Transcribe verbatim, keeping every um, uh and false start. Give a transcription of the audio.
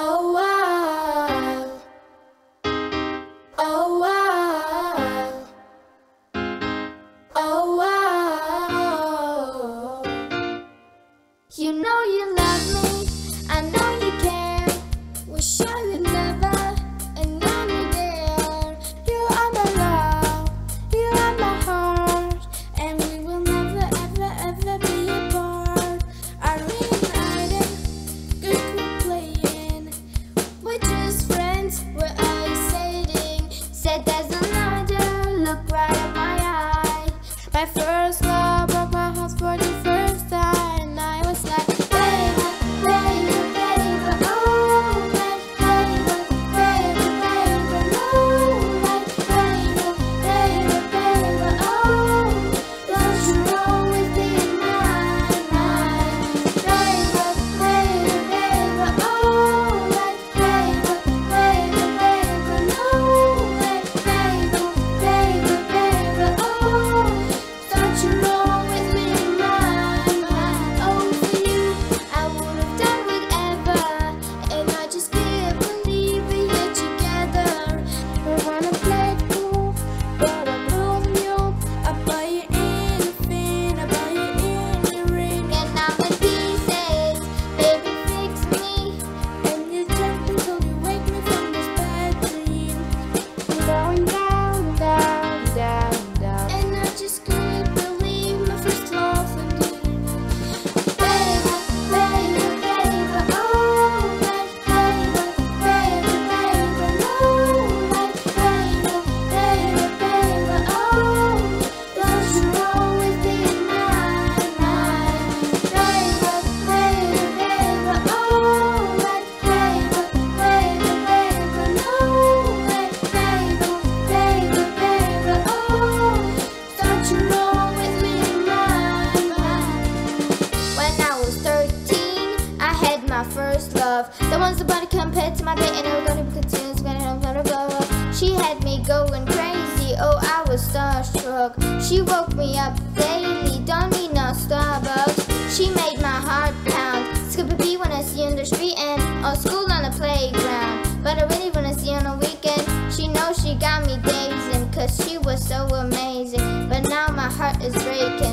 Oh wow, oh wow, oh wow. You know you love me, I know you care. Wish I would never, and now you're there. You are my love, you are my heart, and we will never, ever, ever be apart. Are reunited, good cool playing. We're just friends, we're isolating. Said there's another, look right at my eye. My first love broke my heart for the first time. I was like, baby, baby, baby, oh, baby, baby, baby, no, like, baby, baby, baby, oh, don't you always be mine, mine, baby, baby, baby, oh, like, baby, baby, baby, no, like, baby, baby, baby, oh, don't you always be mine, mine, oh, for you, I would have done whatever, and I just can't believe we're here together. We wanna play it cool, but I'm losing you. I buy you anything, I buy you any ring, and I'm in pieces, baby, fix me. And you gently till you wake me from this bad dream. Going down, down, down, down, and I just couldn't believe my first love for you. Baby, baby, baby, oh, baby, baby, baby, no, like, baby, baby, baby, oh, don't you always be mine, mine, baby, baby, baby, oh, like, baby, baby, baby, no, like, baby, baby, baby, oh, don't you always be mine, mine. When I was thirteen, I had my first love. That one's about to compare to my date, and I'm gonna be continuous, gonna have gonna blow up. She had me going crazy, oh, I was starstruck. She woke me up daily, don't need no Starbucks. She made my heart pound. Skip a beat when I see her in the street, and or school on the playground. But I really wanna see her on the weekend. She knows she got me dazing, cause she was so amazing. But now my heart is breaking.